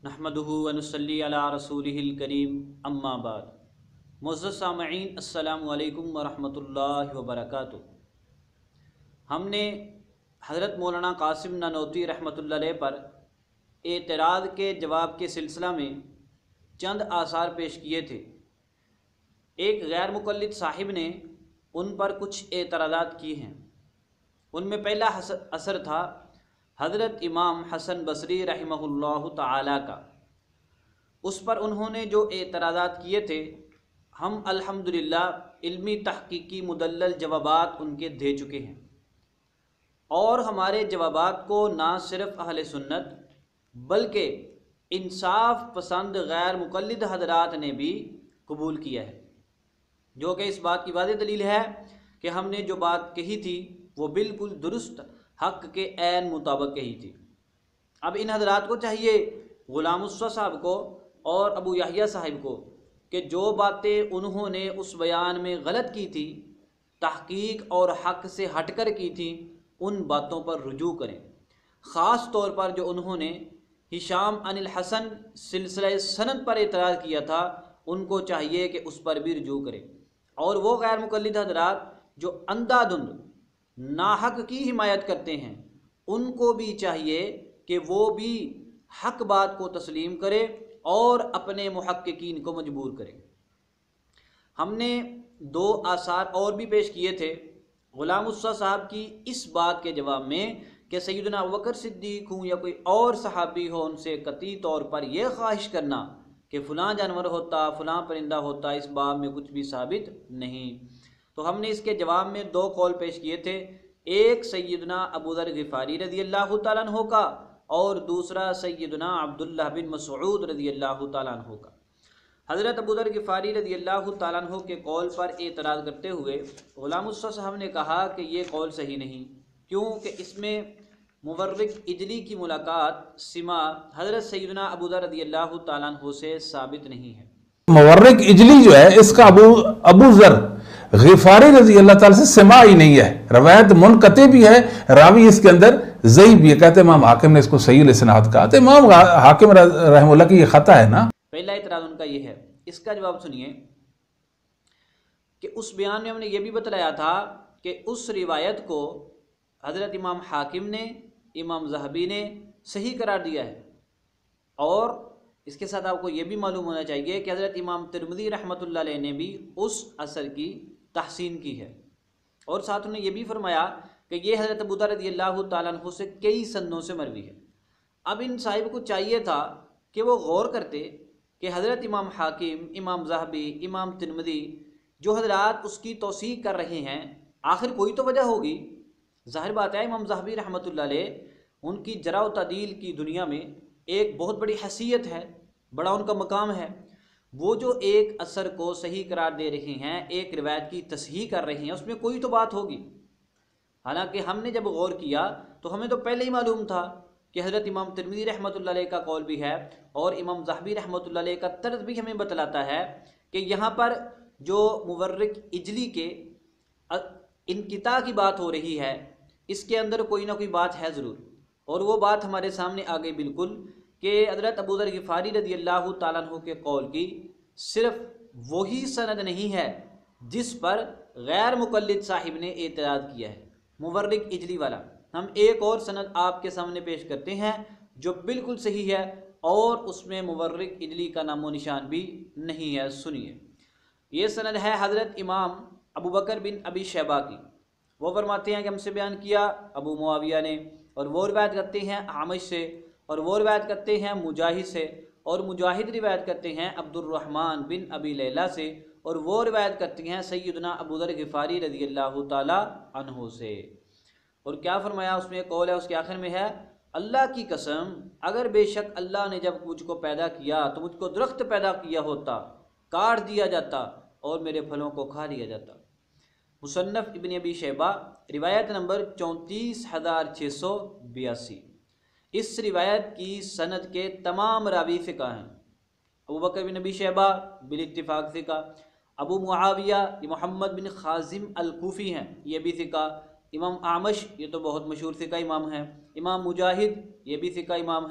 नहमदुहु व नुसल्ली अला रसूलिहिल करीम अम्मा बाद। मुअज़्ज़ज़ सामईन अस्सलामु अलैकुम व रहमतुल्लाहि व बरकातुहू। हमने हज़रत मौलाना कासिम नानोती रहमतुल्लाह अलैह पर एतराज़ के जवाब के सिलसिला में चंद आसार पेश किए थे। एक गैर मुक़ल्लिद साहिब ने उन पर कुछ एतराज़ात किए हैं। उनमें पहला असर था हज़रत इमाम हसन बसरी रहमहुल्लाहु ताला का। उस पर उन्होंने जो एतराज़ात किए थे, हम अल्हम्दुलिल्लाह इल्मी तहक़ीक़ी मुदल्लल जवाबात उनके दे चुके हैं और हमारे जवाबात को ना सिर्फ़ अहले सुन्नत बल्कि इंसाफ पसंद गैर मुक़ल्लिद हज़रात ने भी कबूल किया है, जो कि इस बात की वाज़ेह दलील है कि हमने जो बात कही थी वो बिल्कुल दुरुस्त हक़ के ऐन मुताबिक कही थी। अब इन हज़रात को चाहिए, ग़ुलाम उस्वा साहब को और अबू यहया साहिब को, कि जो बातें उन्होंने उस बयान में गलत की थी, तहक़ीक़ और हक़ से हटकर की थी, उन बातों पर रुजू करें। ख़ास तौर पर जो उन्होंने हिशाम अनिल हसन सिलसिला सनद पर एतराज़ किया था, उनको चाहिए कि उस पर भी रुजू करें। और वो गैर मुक़ल्लिद हज़रात जो अंधाधुंध नाहक की हिमायत करते हैं, उनको भी चाहिए कि वो भी हक बात को तस्लीम करे और अपने मुहक्किकीन को मजबूर करे। हमने दो आसार और भी पेश किए थे ग़ुलाम उस्वा साहब की इस बात के जवाब में कि सैयदना अबू बकर सिद्दीक़ हूँ या कोई और सहाबी हो, उनसे कतई तौर पर यह ख्वाहिश करना कि फ़लाँ जानवर होता, फ़लाँ परिंदा होता, इस बाब में कुछ भी साबित नहीं। तो हमने इसके जवाब में दो कौल पेश किए थे, एक सैयदना अबू ज़र ग़िफ़ारी रज़ियल्लाहु ताला अन्हु का और दूसरा सैयदना अब्दुल्लाह बिन मसऊद रज़ियल्लाहु ताला अन्हु का। हज़रत अबू ज़र ग़िफ़ारी रज़ियल्लाहु ताला अन्हु के कौल पर एतराज़ करते हुए ग़ुलाम उस्वा साहब ने कहा कि ये कौल सही नहीं, क्योंकि इसमें मुवर्रिक इजली की मुलाकात सिमा हज़रत सैयदना अबू ज़र रज़ियल्लाहु ताला अन्हु से साबित नहीं है। मुवर्रिक इजली जो है इसका अबू ज़र ग़िफ़ारी रज़ी अल्लाह ताला से सिमा ही नहीं है, रवायत मुनक़ती भी है, रावी इसके अंदर ज़ईफ़ भी है। कहते इमाम हाकिम ने इसको सही इस्नाद कहा, तो इमाम हाकिम रहमतुल्लाह की ये खता है ना। पहला इतराज़ उनका ये है। इसका जवाब सुनिए कि उस बयान में हमने ये भी बतलाया था कि उस रिवायत को हज़रत इमाम हाकिम ने, इमाम ज़हबी ने सही करार दिया है। और इसके साथ आपको ये भी मालूम होना चाहिए कि हज़रत इमाम तिरमिज़ी रहमतुल्लाह अलैह ने भी उस असर की तहसीन की है। और साथ उन्होंने ये भी फरमाया कि ये हज़रत अबू ज़र रज़ियल्लाहु ताला अन्हु से कई सनदों से मरवी है। अब इन साहिब को चाहिए था कि वो गौर करते कि हज़रत इमाम हाकिम, इमाम ज़हबी, इमाम तिरमिज़ी जो हज़रात उसकी तौसीक़ कर रहे हैं, आखिर कोई तो वजह होगी। ज़ाहिर बात है इमाम ज़हबी रहमतुल्लाह अलैह उनकी जरा व तादील की दुनिया में एक बहुत बड़ी हैसियत है, बड़ा उनका मकाम है। वो जो एक असर को सही करार दे रहे हैं, एक रिवायत की तस्हीह कर रहे हैं, उसमें कोई तो बात होगी। हालांकि हमने जब गौर किया तो हमें तो पहले ही मालूम था कि हज़रत इमाम तिरमिज़ी रहमतुल्लाह अलैह का कौल भी है और इमाम ज़हबी रहमतुल्लाह अलैह का तर्ज भी हमें बतलाता है कि यहाँ पर जो मुवर्रिक इजली के इनकिता की बात हो रही है, इसके अंदर कोई ना कोई बात है ज़रूर। और वो बात हमारे सामने आ गई बिल्कुल कि हज़रत अबू ज़र ग़िफ़ारी रज़ियल्लाहु ताला अन्हु के कौल की सिर्फ़ वही सनद नहीं है जिस पर गैर मुक़ल्लिद साहिब ने एतराज़ किया है, मुवर्रिक इजली वाला। हम एक और सनद आपके सामने पेश करते हैं जो बिल्कुल सही है और उसमें मुवर्रिक इजली का नामो निशान भी नहीं है। सुनिए, ये सनद है हज़रत इमाम अबू बकर बिन अबी शैबा की। वो फरमाते हैं कि हमसे बयान किया अबू मुआविया ने, और वो रिवायत करते हैं आमिश से, और वो रिवायत करते हैं मुजाहिद से, और मुजाहिद रिवायत करते हैं अब्दुर्रहमान बिन अबी लैला से, और वो रिवायत करते हैं सैयदना अबू ज़र ग़िफ़ारी रज़ियल्लाहु ताला अन्हु से। और क्या फरमाया उसमें कौल है, उसके आखिर में है, अल्लाह की कसम अगर बेशक अल्लाह ने जब मुझको पैदा किया तो मुझको दरख्त पैदा किया होता, काट दिया जाता और मेरे फलों को खा लिया जाता। मुसन्नफ़ इब्न अबी शैबा रिवायत नंबर 34,682। इस रिवायत की सनद के तमाम रावी फ़िक़ा हैं। अबू बकर बिन अबी शैबा बिल इत्तिफ़ाक़ फ़िक़ा, अबू मुआविया मोहम्मद बिन ख़ाज़िम अल-कूफ़ी हैं, ये भी फ़िक़ा, इमाम आमश ये तो बहुत मशहूर फ़िक़ा इमाम हैं, इमाम मुजाहिद ये भी फ़िक़ा इमाम हैं,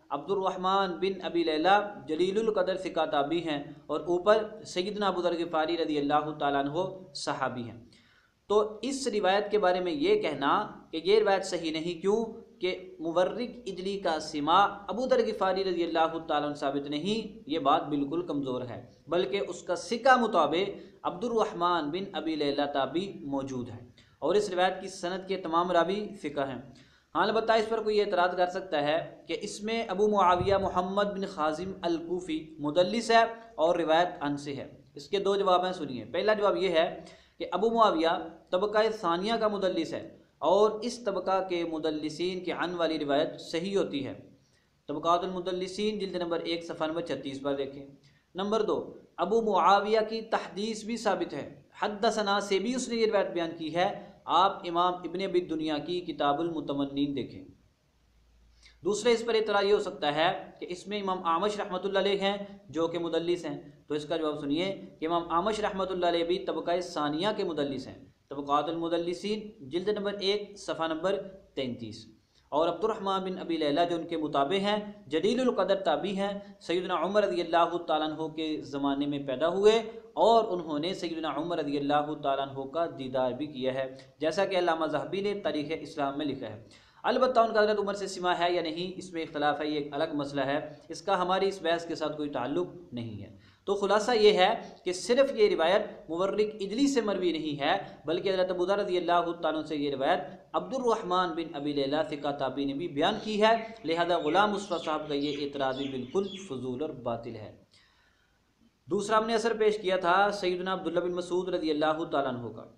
अब्दुर्रहमान बिन अबी लैला जलीलुल कदर सिका ताबी हैं और ऊपर सैयदना अबू ज़र ग़िफ़ारी रज़ी अल्लाह तआला अन्हु सहाबी हैं। तो इस रिवायत के बारे में ये कहना कि ये रिवायत सही नहीं, क्यों कि मुवर्रिक इजली का सिमा अबू ज़र ग़िफ़ारी रज़ी अल्लाह तआला अन्हु साबित नहीं, ये बात बिल्कुल कमज़ोर है, बल्कि उसका सिका मुताबिक अब्दुर्रहमान बिन अबी लैला ताबी मौजूद है और इस रिवायत की सनद के तमाम रावी फ़िक़ा हैं। हाँ, अलबत्ता इस पर कोई एतराज़ कर सकता है कि इसमें अबू मुआविया मोहम्मद बिन खाजिम अल-कूफ़ी मुदल्लिस है और रिवायत अन से है। इसके दो जवाब हैं, सुनिए। पहला जवाब ये है कि अबू मुआविया तबका सानिया का मुदल्लिस है और इस तबका के मुदल्लिसीन के अन वाली रिवायत सही होती है। तबकातुल मुदल्लिसीन जिल्द नंबर 1 सफ़ा नंबर 36 पर देखें। नंबर 2, अबू मुआविया की तहदीस भी साबित है, हद्दसना से भी उसने ये रिवायत बयान की है। आप इमाम इब्न अबी दुनिया की किताबुल मुतमन्नीन देखें। दूसरे इस पर इतराज़ ये हो सकता है कि इसमें इमाम आमश रहमतुल्लाह अलैह हैं जो कि मुदल्लिस हैं, तो इसका जवाब सुनिए कि इमाम आमश रहमतुल्लाह अलैह भी तबका सानिया के मुदल्लिस हैं, तबकातुल मुदल्लिसीन जिल्द नंबर 1 सफ़ा नंबर 33। और अब्दुर्रहमान बिन अबी लैला जो उनके मुताबिक हैं जलीलुल कदर ताबी हैं, सैयदना उमर रज़ी अल्लाह तआला अन्हु के ज़माने में पैदा हुए और उन्होंने सैयदना उमर रज़ी अल्लाह तआला अन्हु का दीदार भी किया है, जैसा कि अल्लामा ज़हबी ने तारीख़ इस्लाम में लिखा है। अलबत्ता उनका हज़रत उमर से सिमा है या नहीं, इसमें इख्तलाफ है, ये एक अलग मसला है, इसका हमारी इस बहस के साथ कोई ताल्लुक़ नहीं है। तो खुलासा ये है कि सिर्फ ये रिवायत मुवर्रिक इजली से मरवी नहीं है, बल्कि हज़रत अबू ज़र रज़ी अल्लाह तआला से ये रिवायत अब्दुर्रहमान बिन अबी लैला सिका ताबी ने भी बयान की है। लिहाजा ग़ुलाम मुस्तफ़ा साहब का ये एतराज़ बिल्कुल फजूल और बातिल है। दूसरा हमने असर पेश किया था सैयदना अब्दुल्लाह बिन मसूद रज़ी अल्लाह तआला अन्हु का।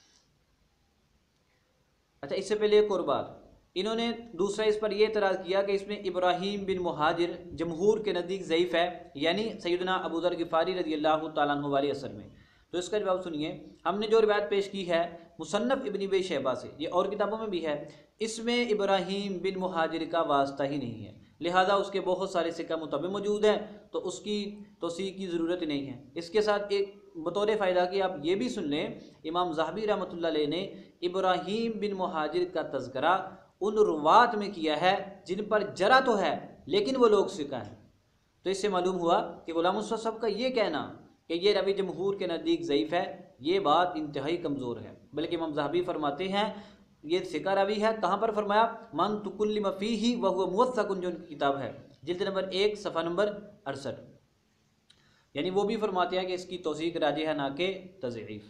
अच्छा, इससे पहले एक और बात, इन्होंने दूसरा इस पर यह एतराज़ किया कि इसमें इब्राहीम बिन मुहाजिर जमहूर के नज़दीक ज़ईफ़ है, यानी सैयदना अबू ज़र ग़िफ़ारी रज़ी अल्लाह तआला अन्हु वाले असर में। तो इसका जवाब सुनिए। हमने जो रिवायत पेश की है मुसन्नफ़ इब्न अबी शैबा से, ये और किताबों में भी है, इसमें इब्राहीम बिन मुहाजिर का वास्ता ही नहीं है, लिहाजा उसके बहुत सारे सिक्का मुताबिक मौजूद हैं, तो उसकी तौसीक़ की ज़रूरत ही नहीं है। इसके साथ एक बतौर फ़ायदा कि आप ये भी सुन लें, इमाम ज़हबी रहमतुल्लाह अलैह ने इब्राहीम बिन मुहाजिर का तज़किरा उन रुवात में किया है जिन पर जरा तो है लेकिन वो लोग सिक्का हैं। तो इससे मालूम हुआ कि ग़ुलाम मुस्तफ़ा साहब का ये कहना कि ये रवी जमहूर के नज़दीक ज़ईफ़ है, ये बात इंतहाई कमज़ोर है, बल्कि इमाम ज़हबी फरमाते हैं ये सिक्का रवी है। कहाँ पर फरमाया? मन तुकुल्लिम फ़ीही व हुवा मुवस्सक़ुन, जो उनकी किताब है जिल्द नंबर 1 सफ़ा नंबर 68। यानी वो भी फरमाते हैं कि इसकी तौसीक़ राजिह है ना कि तज़ईफ़,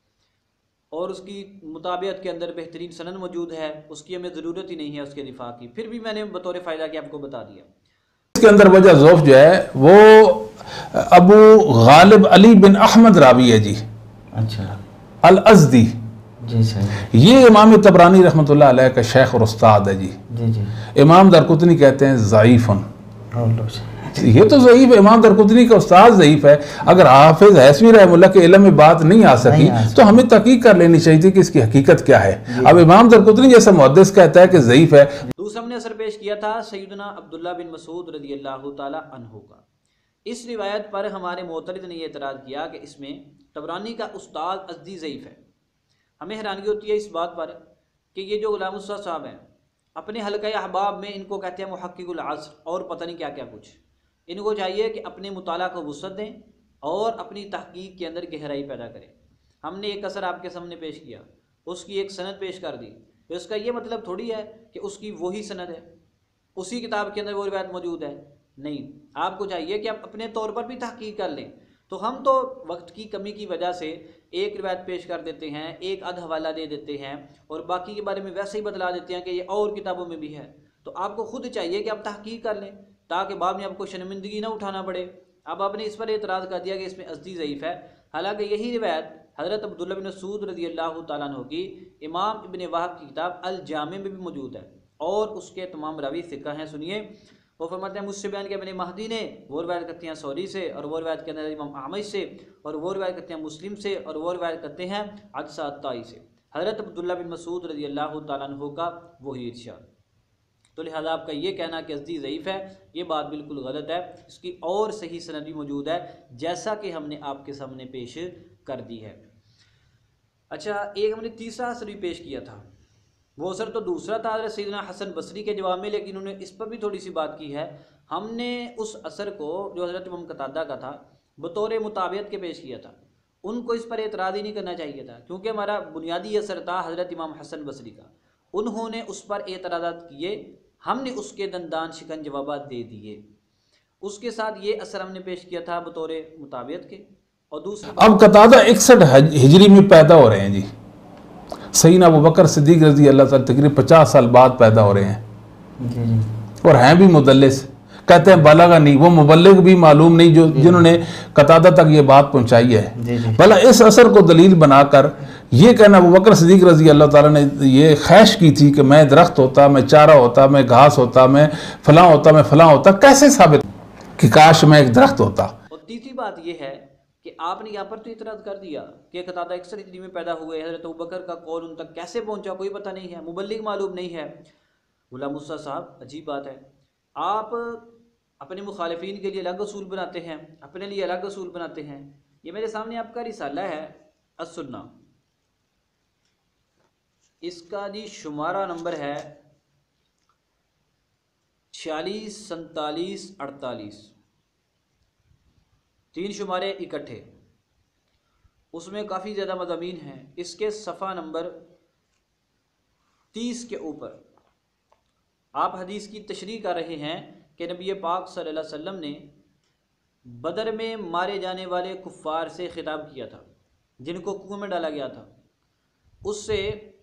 और उसकी मुताबियत के अंदर बेहतरीन सनद मौजूद है, उसकी हमें ज़रूरत ही नहीं है उसके दिफा की, फिर भी मैंने बतौर फ़ायदा कि आपको बता दिया। इसके अंदर वजह ज़ौफ़ जो है वो अबू गालिब अली बिन अहमद रावी है जी, अच्छा, अल अज़दी जी सही, ये इमाम तबरानी रहमतुल्लाह अलैह का शेख और उस्ताद है जी। जी जी, इमाम दरकुतनी कहते हैं ज़ईफ़ुन, और लो ये तो ज़ईफ़ है, इमाम दरकुतनी का उस्ताद ज़ईफ़ है। अगर हाफिज़ हैसवी रहमतुल्लाह के इल्म में बात नहीं आ सकी तो हमें तहकीक कर लेनी चाहिए थी कि इसकी हकीकत क्या है। अब इमाम दरकुतनी जैसा मुहद्दिस कहता है कि ज़ईफ़ है। दूसरा हमने असर पेश किया था सैयदना अब्दुल्लाह बिन मसूद रज़ी अल्लाह तआला अन्हु का। इस रिवायत पर हमारे मोतरिद ने यह एतराज़ किया कि इसमें तबरानी का उस्ताद अज़दी ज़ईफ़ है। हमें हैरानगी होती है इस बात पर कि ये जो ग़ुलाम मुस्तफ़ा साहब हैं अपने हल्क़ा अहबाब में इनको कहते हैं मुहक्किकुल अस्र और पता नहीं क्या क्या कुछ। इनको चाहिए कि अपने मुताला को वुसअत दें और अपनी तहकीक के अंदर गहराई पैदा करें। हमने एक असर आपके सामने पेश किया, उसकी एक सनद पेश कर दी, तो इसका ये मतलब थोड़ी है कि उसकी वही सनद है, उसी किताब के अंदर वो रिवायत मौजूद है। नहीं, आपको चाहिए कि आप अपने तौर पर भी तहकीक कर लें। तो हम तो वक्त की कमी की वजह से एक रिवायत पेश कर देते हैं, एक आध हवाला दे देते हैं और बाकी के बारे में वैसे ही बतला देते हैं कि ये और किताबों में भी है। तो आपको खुद चाहिए कि आप तहकीक कर लें ताकि बाद में आपको शर्मिंदगी ना उठाना पड़े। अब आपने इस पर एतराज़ कर दिया कि इसमें अज़दी ज़ईफ़ है, हालांकि यही रिवायत हज़रत अब्दुल्लाह बिन मसूद रज़ी अल्लाह तआला अन्हु की इमाम इब्न वहब की किताब अल जामे में भी मौजूद है और उसके तमाम रावी सिक्का हैं। सुनिए, वो फरमाते हैं मुझसे बयान किया मैंने महदी ने, वो रिवायत करते हैं सौरी से, और वो रिवायत करते हैं इमाम आमश से, और वो रिवायत करते हैं मुस्लिम से, और वो रिवायत करते हैं अदसा अत्ताई से, हज़रत अब्दुल्लाह बिन मसूद रज़ी अल्लाह तआला अन्हु का वही इरशाद। तो लिहाजा आपका ये कहना कि अज़दी ज़ईफ़ है, ये बात बिल्कुल गलत है। इसकी और सही सनद भी मौजूद है जैसा कि हमने आपके सामने पेश कर दी है। अच्छा, एक हमने तीसरा असर भी पेश किया था, वो असर तो दूसरा था हज़रत सैयदना हसन बसरी के जवाब में, लेकिन उन्होंने इस पर भी थोड़ी सी बात की है। हमने उस असर को जो हज़रत इमाम कतादा का था बतौर मुताबियत के पेश किया था। उनको इस पर एतराज़ ही नहीं करना चाहिए था, क्योंकि हमारा बुनियादी असर था हज़रत इमाम हसन बसरी का। उन्होंने उस पर एतराज़ात किए, हमने उसके दंदान शिकन जवाबात दे दिए। उसके साथ ये असर हमने पेश किया था बतौर मुताबियत के। और दूसरा, अब कतादा 61 हिजरी में पैदा हो रहे हैं जी। सैयदना अबू बकर सिद्दीक रज़ी अल्लाह ताला तकरीबन 50 साल बाद पैदा हो रहे हैं जी जी। और हैं भी मुदल्लिस। कहते हैं बलागा नहीं, वो मुबल्लिग भी मालूम नहीं जो जिन्होंने कतादा तक ये बात पहुंचाई है। जी जी। भला इस असर को दलील बनाकर ये कहना अबू बकर सिद्दीक रज़ी अल्लाह ताला ने ये ख्वाहिश की थी कि मैं दरख्त होता, मैं चारा होता, मैं घास होता, मैं फलां होता, मैं फलां होता, कैसे साबित कि काश मैं एक दरख्त होता। और तीसरी बात यह है कि आपने यहाँ पर तो इतराज़ कर दिया कि कतादा 61 हिजरी में पैदा हुए, हज़रत अबू बकर का कौल उन तक कैसे पहुँचा कोई पता नहीं है, मुबल्लिग मालूम नहीं है। गुलाम मुसा साहब, अजीब बात है, आप अपने मुखालिफिन के लिए अलग असूल बनाते हैं, अपने लिए अलग असूल बनाते हैं। ये मेरे सामने आपका रिसाला है अस्सुन्ना, इसका जी शुमारा नंबर है 46 47 48, 3 शुमारे इकट्ठे, उसमें काफ़ी ज़्यादा मज़ामीन हैं। इसके सफ़ा नंबर 30 के ऊपर आप हदीस की तशरीह कर रहे हैं कि नबी पाक सल्लल्लाहु अलैहि वसल्लम ने बदर में मारे जाने वाले कुफ़ार से ख़िताब किया था जिनको कुएं में डाला गया था। उससे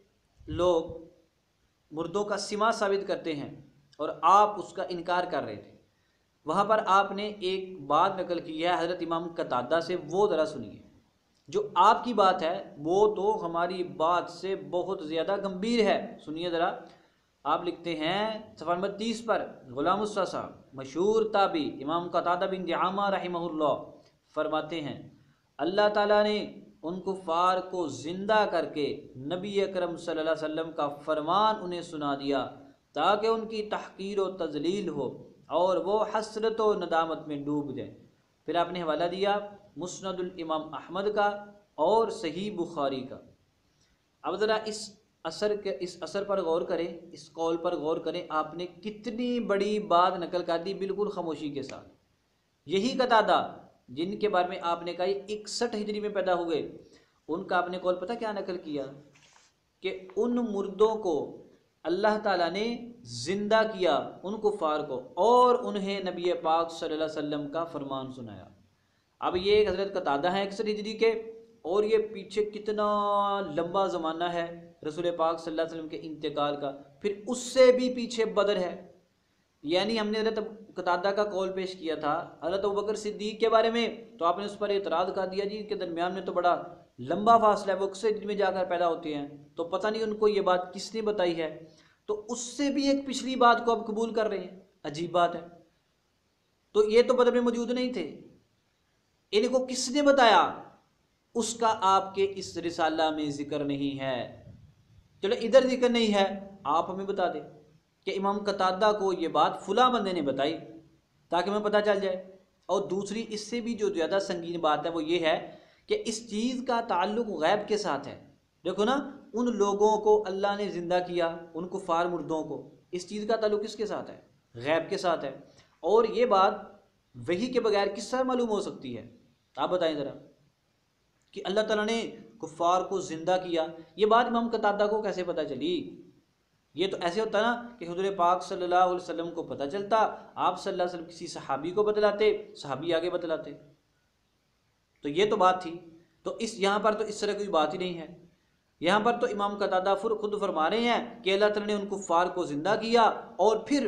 लोग मुर्दों का सिमा साबित करते हैं और आप उसका इनकार कर रहे थे। वहाँ पर आपने एक बात नकल की है हज़रत इमाम कतादा से, वो ज़रा सुनिए। जो आपकी बात है वो तो हमारी बात से बहुत ज़्यादा गंभीर है, सुनिए ज़रा। आप लिखते हैं सफ़ा नंबर 30 पर, गुलाम मुसा साहब मशहूर ताबी इमाम कतादा बिन दिआमा रहमहुल्लाह फरमाते हैं, अल्लाह ताला ने उन कुफ़ार को ज़िंदा करके नबी अकरम सल्लल्लाहु अलैहि वसल्लम का फरमान उन्हें सुना दिया ताकि उनकी तहकीर व तज़लील हो और वो हसरत व नदामत में डूब जाए। फिर आपने हवाला दिया मुस्नदुल इमाम अहमद का और सही बुखारी का। अब ज़रा इस असर पर गौर करें, इस कौल पर गौर करें। आपने कितनी बड़ी बात नकल कर दी बिल्कुल खामोशी के साथ। यही कतादा जिनके बारे में आपने कहा 61 हिजरी में पैदा हुए, उनका आपने कौल पता क्या नकल किया कि उन मुर्दों को अल्लाह ताला ने ज़िंदा किया, उन कुफ़ार को, और उन्हें नबी पाक सल्लल्लाहु अलैहि वसल्लम का फरमान सुनाया। अब ये एक हज़रत कतादा है 61 हिजरी के, और ये पीछे कितना लंबा ज़माना है रसूल पाक सल्लल्लाहु अलैहि वसल्लम के इंतकाल का, फिर उससे भी पीछे बदर है। यानी हमने हज़रत कतादा का कौल पेश किया था हज़रत अबू बकर सिद्दीक के बारे में, तो आपने उस पर एतराज़ कर दिया जी इनके दरमियान में तो बड़ा लंबा फासला है, वो 61 हिजरी में जाकर पैदा होते हैं, तो पता नहीं उनको ये बात किसने बताई है। तो उससे भी एक पिछली बात को अब कबूल कर रहे हैं, अजीब बात है। तो ये तो बदर में मौजूद नहीं थे, इनको किसने बताया उसका आपके इस रिसाला में जिक्र नहीं है। चलो इधर जिक्र नहीं है, आप हमें बता दें कि इमाम कतादा को ये बात फुला बंदे ने बताई ताकि हमें पता चल जाए। और दूसरी इससे भी जो ज़्यादा संगीन बात है वो ये है कि इस चीज़ का ताल्लुक़ गैब के साथ है। देखो ना, उन लोगों को अल्लाह ने ज़िंदा किया, उन कुफ़ार मुर्दों को, इस चीज़ का ताल्लुक़ किसके साथ है? गैब के साथ है। और ये बात वही के बगैर किस तरह मालूम हो सकती है? आप बताएं ज़रा कि अल्लाह ताला ने कुफ़ार को ज़िंदा किया, ये बात इमाम कतादा को कैसे पता चली? ये तो ऐसे होता ना कि हुज़ूर पाक सल्लल्लाहु अलैहि वसल्लम को पता चलता, आप सल्लल्लाहु अलैहि वसल्लम किसी सहाबी को बतलाते, सहाबी आगे बतलाते, तो ये तो बात थी। तो इस यहाँ पर तो इस तरह कोई बात ही नहीं है। यहाँ पर तो इमाम कतादा खुद फरमा रहे हैं कि अल्लाह ताला ने उन कुफ़ार को ज़िंदा किया और फिर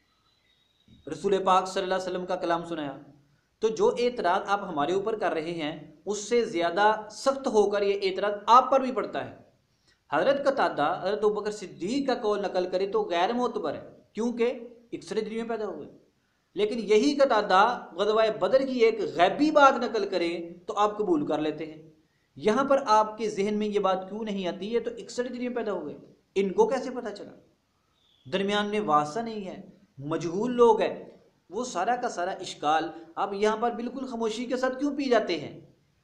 रसूल पाक सल्लल्लाहु अलैहि वसल्लम का कलाम सुनाया। तो जो एतराज़ आप हमारे ऊपर कर रहे हैं उससे ज़्यादा सख्त होकर ये एतराज़ आप पर भी पड़ता है। हज़रत कतादा हज़रत अबू बकर सिद्दीक का कौल नकल करे तो गैर मोतबर है, क्योंकि 61 हिजरी में पैदा हुए। लेकिन यही कतादा ग़ज़वा बदर की एक गैबी बात नकल करें तो आप कबूल कर लेते हैं। यहाँ पर आपके जहन में ये बात क्यों नहीं आती है तो 61 हिजरी में पैदा हुए, इनको कैसे पता चला? दरमियान में वास्ता नहीं है, मजहूल लोग हैं, वो सारा का सारा इश्काल आप यहाँ पर बिल्कुल खामोशी के साथ क्यों पी जाते हैं?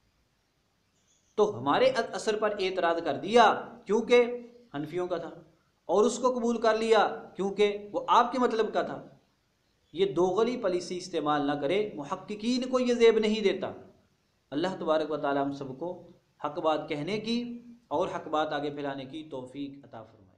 तो हमारे असर पर एतराज़ कर दिया क्योंकि हनफियों का था, और उसको कबूल कर लिया क्योंकि वो आपके मतलब का था। ये दोगली पॉलिसी इस्तेमाल ना करे। मुहक्किकीन को ये ज़ेब नहीं देता। अल्लाह तबारक व तआला हम सबको हक बात कहने की और हक बात आगे फैलाने की तौफीक अता फरमाए।